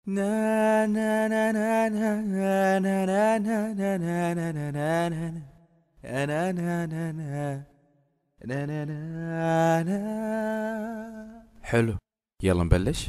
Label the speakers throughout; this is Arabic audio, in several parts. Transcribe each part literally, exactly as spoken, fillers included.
Speaker 1: Na na na na na na na na na na na na na na na na na na na. حلو، يلا نبلش.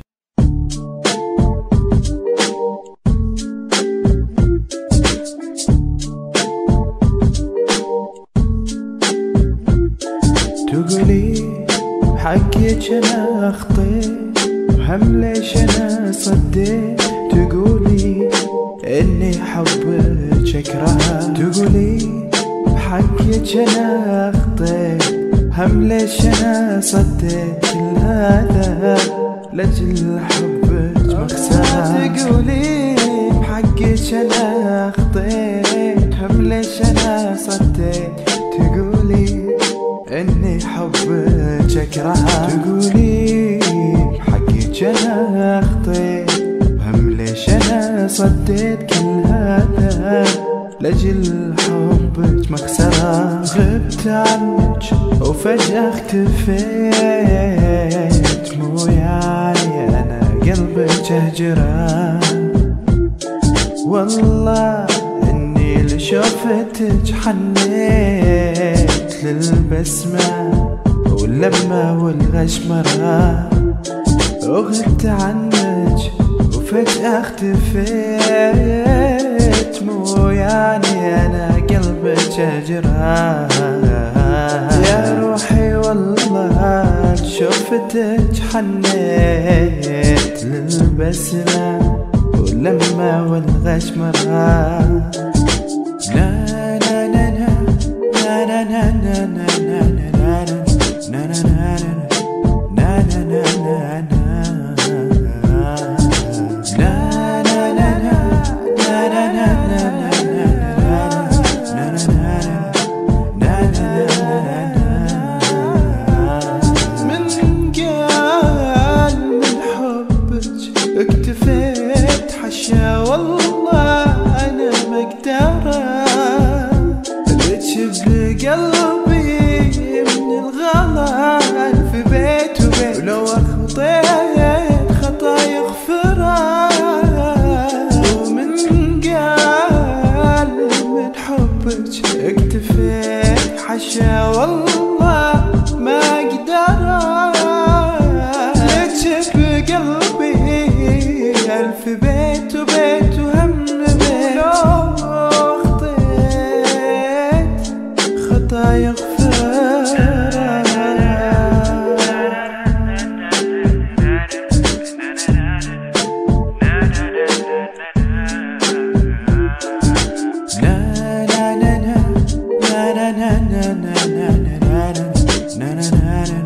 Speaker 1: تقولي بحقك انا اخطيت وهم ليش انا صديت، تقولي اني حبك اكرهها، تقولي بحقك انا اخطيت هم ليش انا صديت، كل هذا لاجل حبك مخسرها، تقولي بحقك انا اخطيت هم ليش انا صديت، تقولي اني حبك اكرهها، تقولي بحقك انا اخطيت هم ليش انا صديت، كل هذا لاجل حبك مخسرة. غبت عنك وفجأة اختفيت، مو يعني انا قلبك اهجره، والله اني لشوفتك حنيت للبسمة واللمة والغشمرة، وغبت عنك وفجأة اختفيت، مو يعني انا قلبك اجراه، يا روحي والله شوفتك حنيت للبسمة واللمة والغشمرة. نا نا نا نا نا نا نا نا نا نا نا اكتفيت حشا والله انا مقدره، لك بقلبي من الغلا الف بيت وبيت، ولو اخطيت خطا يغفره، ومن قال من حبك اكتفيت حشا والله ما اقدره، لك بقلبي ألف بيت وبيت وهم بيت، ولو أخطيت خطا يغفره. نا نا نا نا نا نا نا نا نا نا نا نا نا